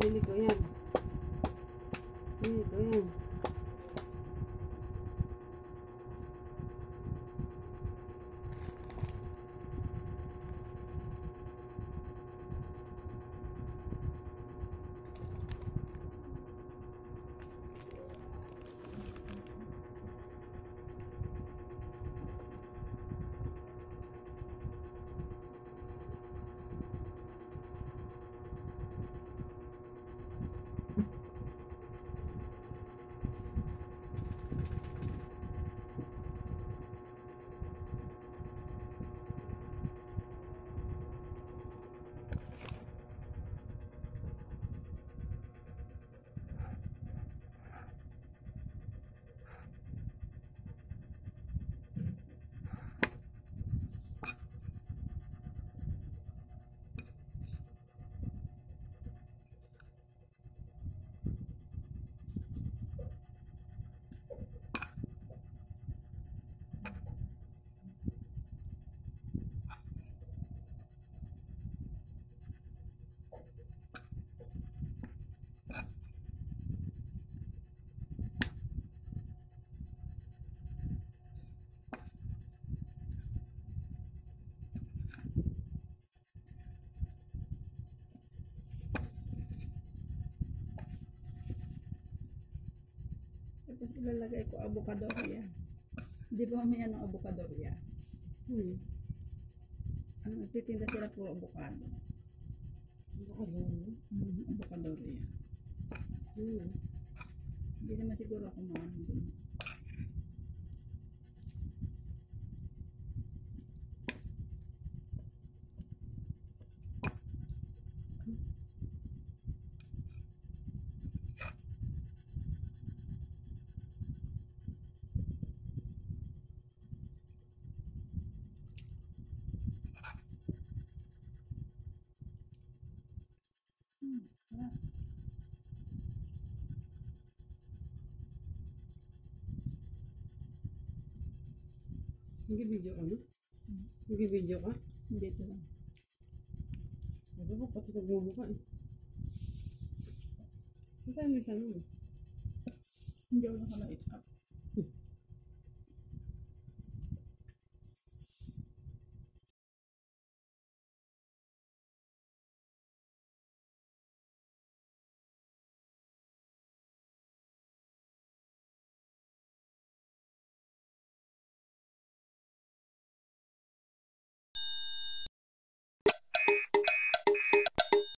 Pili ko yan. Pili ko yan. Tapos ilalagay ko avocado yan. Di ba may anong avocado yan? Titinda sila puro avocado. Avocado? Avocado yan. Hindi naman siguro ako maano. Nag-video ka no? Nag-video ka? Dito lang. Ano ba? Pati nagmumukha eh. Ang tayo may sana mo. Hindi ako nakalait up.